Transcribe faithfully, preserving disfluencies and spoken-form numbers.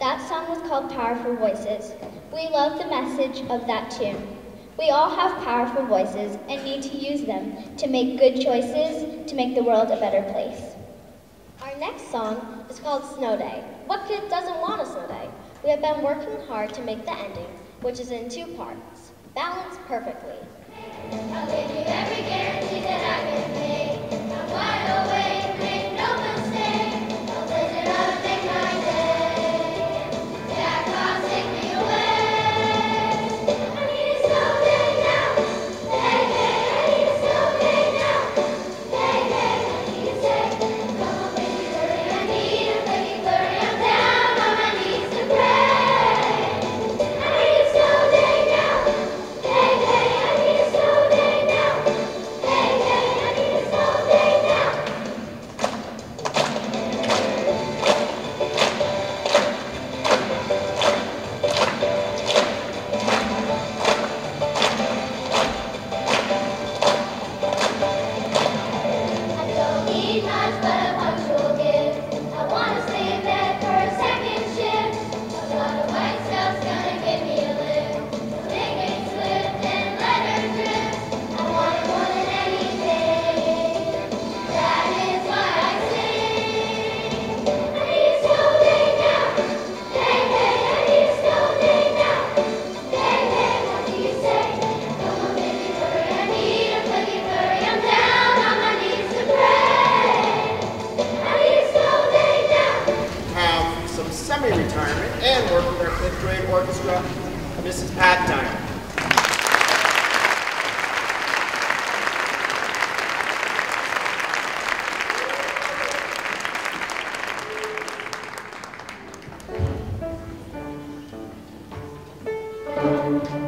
That song was called Powerful Voices. We love the message of that tune. We all have powerful voices and need to use them to make good choices to make the world a better place. Our next song is called Snow Day. What kid doesn't want a snow day? We have been working hard to make the ending, which is in two parts, balanced perfectly. I'll give you every guarantee that I can make. I'm wide awake, make no mistake. A blizzard ought to make my day. Jack Frost, take me away. I need a snow day now. Hey, hey, I need a snow day now. Hey, hey, I need a day. Come on, baby, hurry, I need a flaky flurry. I'm down on my knees to pray. I need a snow day now. Hey, hey, I need a snow day now. Hey, hey, I need a snow day now. I don't need much, but I want you'll give. I want to stay in bed for a second shift. A lot of white stuff's gonna give me a lift. Make it swift and let her drift. I want it more than anything. That is why I sing. I need a snow day now. Hey, hey, I need a snow day now. Hey, hey, what do you say? Come on, baby, hurry, I need a flaky flurry. I'm down on my knees to pray. I need a snow day now. Have some semi-retirement and work with our fifth grade orchestra, Missus Pat Dyer. Thank you.